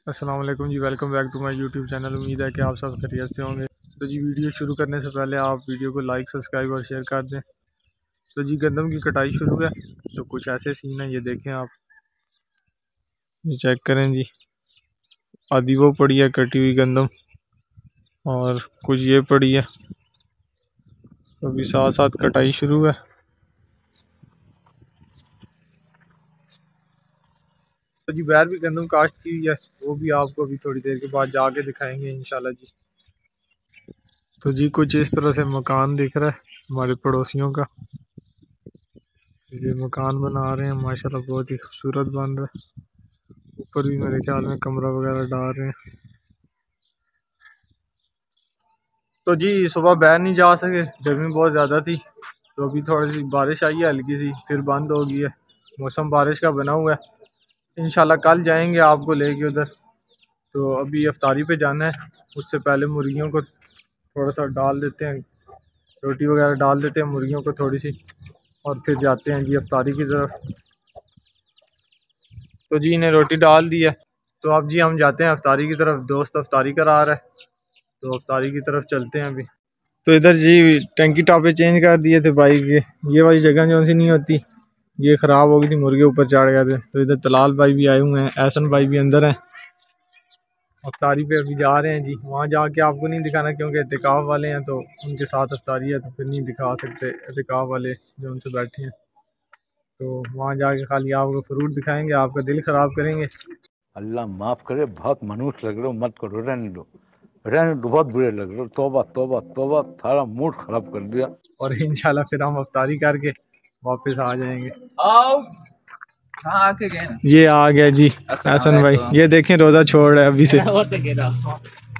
अस्सलाम वालेकुम जी। Welcome back to my YouTube channel. उम्मीद है कि आप सब खैरियत से होंगे। तो जी वीडियो शुरू करने से पहले आप वीडियो को लाइक, सब्सक्राइब और शेयर कर दें। तो जी गंदम की कटाई शुरू है। तो कुछ ऐसे सीन है, ये देखें आप, ये चेक करें जी। आधी वो पड़ी है कटी हुई गंदम और कुछ ये पड़ी है। तो अभी साथ साथ कटाई शुरू है। तो जी बाहर भी गंदम काश्त की हुई है, वो भी आपको अभी थोड़ी देर के बाद जाके दिखाएंगे इंशाल्लाह जी। तो जी कुछ इस तरह से मकान दिख रहा है हमारे पड़ोसियों का। ये मकान बना रहे हैं माशाल्लाह, बहुत ही खूबसूरत बन रहा है। ऊपर भी मेरे ख्याल में कमरा वगैरह डाल रहे हैं। तो जी सुबह बाहर नहीं जा सके, गर्मी बहुत ज़्यादा थी। तो अभी थोड़ी सी बारिश आई है हल्की सी, फिर बंद हो गई है। मौसम बारिश का बना हुआ है। इंशाल्लाह कल जाएंगे आपको लेके उधर। तो अभी अफ्तारी पे जाना है, उससे पहले मुर्गियों को थोड़ा सा डाल देते हैं, रोटी वगैरह डाल देते हैं मुर्गियों को थोड़ी सी, और फिर जाते हैं जी अफ्तारी की तरफ। तो जी इन्हें रोटी डाल दी है। तो अब जी हम जाते हैं अफ्तारी की तरफ। दोस्त अफ्तारी करा रहा है, तो अफ्तारी की तरफ चलते हैं अभी। तो इधर जी टंकी टापे चेंज कर दिए थे बाइक के। ये वाली जगह जो सी नहीं होती, ये ख़राब हो गई थी, मुर्गे ऊपर चढ़ गए थे। तो इधर तलाल भाई भी आए हुए हैं, एहसन भाई भी अंदर हैं। अफ्तारी पे अभी जा रहे हैं जी। वहाँ जाके आपको नहीं दिखाना क्योंकि एहतिकाफ़ वाले हैं, तो उनके साथ अफ्तारी है, तो फिर नहीं दिखा सकते एहतिकाफ़ वाले जो उनसे बैठे हैं। तो वहाँ जाके खाली आपको फ्रूट दिखाएंगे, आपका दिल ख़राब करेंगे। अल्लाह माफ़ करे, बहुत मनुष्य लग रहे हो, मत करो, रहने दो, रहने दो, बहुत बुरे लग रहे हो। तौबा तौबा तौबा, सारा मूड खराब कर दिया। और इंशाल्लाह फिर हम अफ्तारी करके वापस आ जाएंगे। आओ कहाँ आके गए ना? ये आ गया जी एहसन भाई, ये देखें रोज़ा छोड़ रहा है अभी से।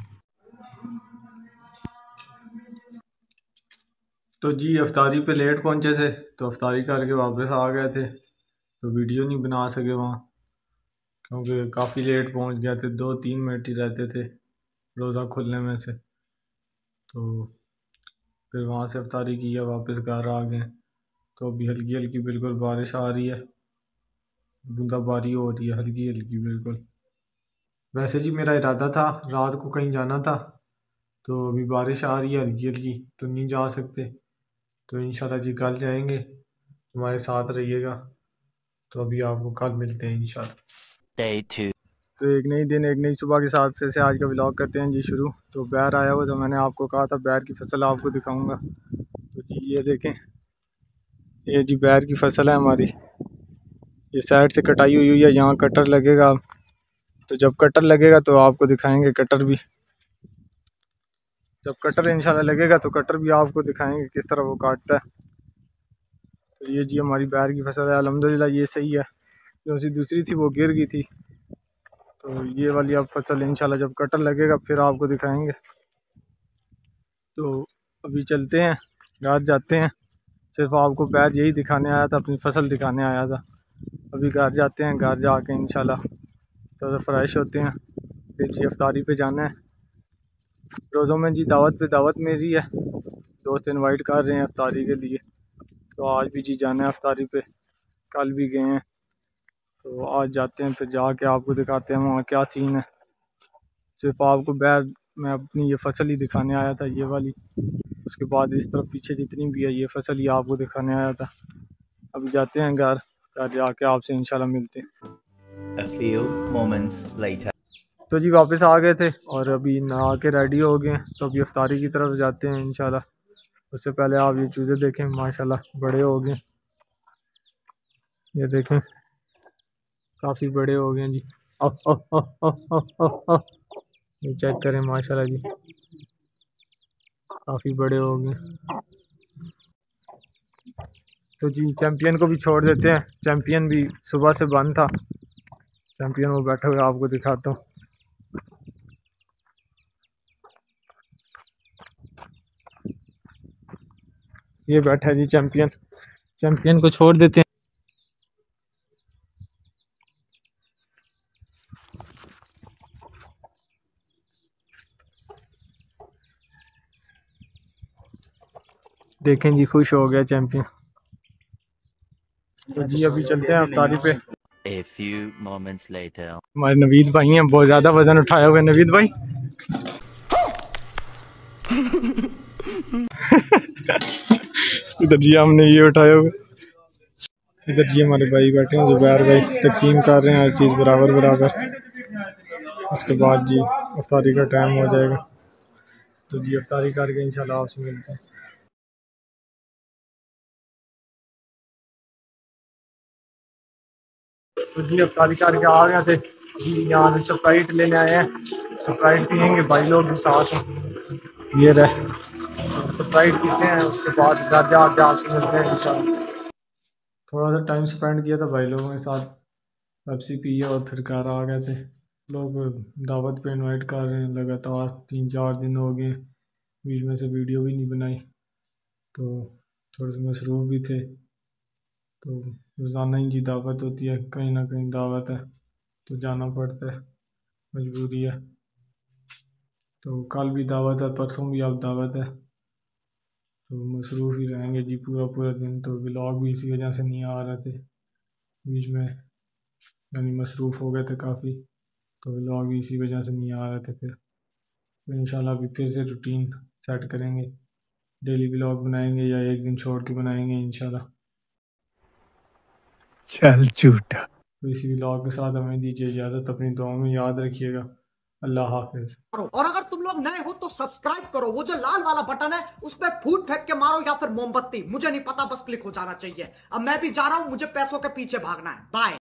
तो जी अफ्तारी पे लेट पहुंचे थे, तो अफ्तारी करके वापस आ गए थे। तो वीडियो नहीं बना सके वहाँ, क्योंकि काफ़ी लेट पहुंच गए थे। 2-3 मिनट ही रहते थे रोज़ा खुलने में से। तो फिर वहाँ से अफ्तारी की है, वापस घर आ गए। तो अभी हल्की हल्की बिल्कुल बारिश आ रही है, बूंदाबांदी हो रही है हल्की हल्की बिल्कुल। वैसे जी मेरा इरादा था रात को कहीं जाना था, तो अभी बारिश आ रही है हल्की हल्की, तो नहीं जा सकते। तो इंशाल्लाह जी कल जाएंगे, हमारे साथ रहिएगा। तो अभी आपको कल मिलते हैं इंशाल्लाह। तो एक नई दिन एक नई सुबह के साथ फिर से आज का व्लॉग करते हैं जी शुरू। तो बैर आया हुआ, तो मैंने आपको कहा था बैर की फसल आपको दिखाऊंगा। तो जी ये देखें, ये जी बैर की फसल है हमारी। ये साइड से कटाई हुई है, यहाँ कटर लगेगा। तो जब कटर लगेगा तो आपको दिखाएंगे कटर भी। जब कटर इंशाल्लाह लगेगा तो कटर भी आपको दिखाएंगे किस तरह वो काटता है। तो ये जी हमारी बैर की फसल है, अल्हम्दुलिल्लाह ये सही है। जो सी दूसरी थी वो गिर गई थी। तो ये वाली अब फसल इंशाल्लाह जब कटर लगेगा फिर आपको दिखाएंगे। तो अभी चलते हैं, घर जाते हैं। सिर्फ आपको बैर यही दिखाने आया था, अपनी फसल दिखाने आया था। अभी घर जाते हैं, घर जाके इंशाल्लाह थोड़ा फ्रेश होते हैं, फिर जी अफ्तारी पे जाना है। रोज़ों में जी दावत पे दावत मेरी है, दोस्त इनवाइट कर रहे हैं अफ्तारी के लिए। तो आज भी जी जाना है अफ्तारी पे, कल भी गए हैं। तो आज जाते हैं, फिर जाके आपको दिखाते हैं वहाँ क्या सीन है। सिर्फ आपको बैर मैं अपनी ये फसल ही दिखाने आया था, ये वाली। उसके बाद इस तरफ पीछे जितनी भी है ये फसल ही आपको दिखाने आया था। अभी जाते हैं घर, घर जाके आपसे इंशाल्लाह मिलते हैं। A few moments later. तो जी वापस आ गए थे और अभी नहा के रेडी हो गए हैं। तो अभी अफ्तारी की तरफ जाते हैं इंशाल्लाह। उससे पहले आप ये चूज़े देखें, माशाल्लाह बड़े हो गए। ये देखें काफ़ी बड़े हो गए जी। ये चेक करें माशाल्लाह जी, काफ़ी बड़े हो गए। तो जी चैम्पियन को भी छोड़ देते हैं, चैम्पियन भी सुबह से बंद था। चैम्पियन वो बैठे हुए आपको दिखाता हूँ। ये बैठा है जी चैम्पियन, चैम्पियन को छोड़ देते हैं। देखें जी खुश हो गया चैम्पियन। तो जी अभी चलते हैं अफ्तारी पे। A few moments later. हमारे नवीद भाई हैं, बहुत ज़्यादा वजन उठाया हुआ है नवीद भाई। इधर जी हमने ये उठाया हुआ, इधर जी हमारे भाई बैठे हैं, जुबैर भाई तकसीम कर रहे हैं हर चीज़ बराबर बराबर। उसके बाद जी अफ्तारी का टाइम हो जाएगा, तो जी अफ्तारी करके इंशाल्लाह आपसे मिलते हैं। तो जी अफ्तारी करके आ गए थे जी, यहाँ से स्प्राइट लेने आए हैं, स्प्राइट पियेंगे भाई लोग भी साथ हैं। ये रहे स्प्राइट पीते हैं, उसके बाद घर जाके आपसे मिलते हैं इंशाल्लाह। थोड़ा सा टाइम स्पेंड किया था भाई लोगों के साथ, पेप्सी पी और फिर घर आ गए थे। लोग दावत पे इनवाइट कर रहे हैं, लगातार 3-4 दिन हो गए, बीच में से वीडियो भी नहीं बनाई, तो थोड़े से मसरूफ़ भी थे। तो रोज़ाना ही जी दावत होती है, कहीं ना कहीं दावत है तो जाना पड़ता है, मजबूरी है। तो कल भी दावत है, परसों भी अब दावत है, तो मसरूफ़ ही रहेंगे जी पूरा पूरा दिन। तो व्लॉग भी इसी वजह से नहीं आ रहे थे बीच में, यानी मसरूफ़ हो गए थे काफ़ी, तो व्लॉग भी इसी वजह से नहीं आ रहे थे। फिर तो इंशाल्लाह अभी फिर से रूटीन सेट करेंगे, डेली व्लॉग बनाएंगे या एक दिन छोड़ के बनाएंगे इंशाल्लाह। चल झूठा। तो इसी व्लॉग के साथ हमें दीजिए इजाज़त, अपनी दुआओं में याद रखिएगा। अल्लाह हाफिज़। और अगर तुम लोग नए हो तो सब्सक्राइब करो, वो जो लाल वाला बटन है उस पर फूट फेंक के मारो या फिर मोमबत्ती, मुझे नहीं पता, बस क्लिक हो जाना चाहिए। अब मैं भी जा रहा हूं, मुझे पैसों के पीछे भागना है। बाय।